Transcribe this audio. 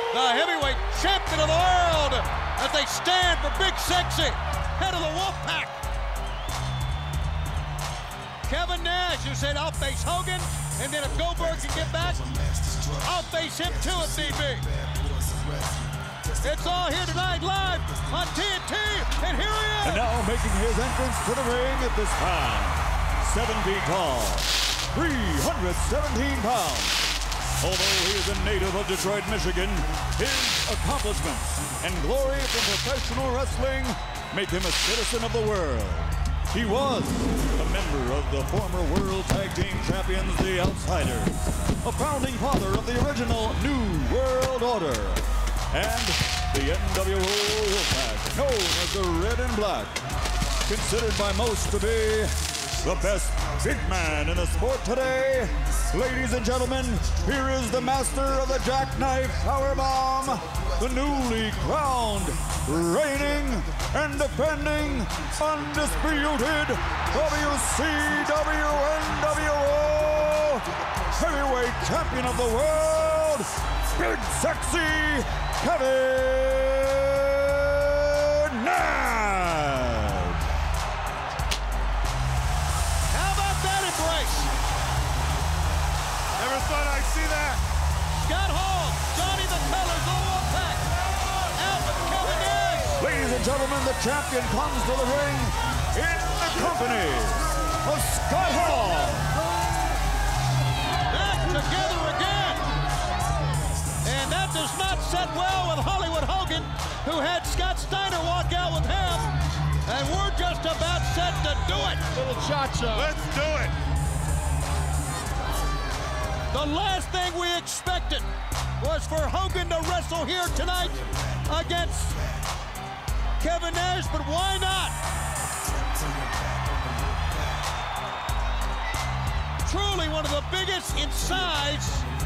the heavyweight champion of the world, as they stand for Big Sexy, head of the Wolfpack. Kevin Nash, who said, I'll face Hogan, and then if Goldberg can get back, I'll face him too if need be. It's all here tonight live on TNT, and here he is. And now making his entrance to the ring at this time, 7 feet tall, 317 pounds. Although he is a native of Detroit, Michigan, his accomplishments and glory from professional wrestling make him a citizen of the world. He was a member of the former World Tag Team Champions, the Outsiders, a founding father of the original New World Order, and the NWO Wolfpack, known as the Red and Black, considered by most to be the best big man in the sport today. Ladies and gentlemen, here is the master of the jackknife powerbomb, the newly crowned, reigning, and defending, undisputed WCW NWO heavyweight champion of the world, Big Sexy Kevin Nash. How about that embrace? Never thought I'd see that. Scott Hall, Johnny the Colors of the Wolfpack, out with Kevin Nash. Ladies and gentlemen, the champion comes to the ring in the company of Scott Hall. Back together again. And that does not set well with Hollywood Hogan, who had Scott Steiner walk out with him. And we're just about set to do it. Little cha-cha. Let's do it. The last thing we expected was for Hogan to wrestle here tonight against Kevin Nash, but why not? Truly one of the biggest in size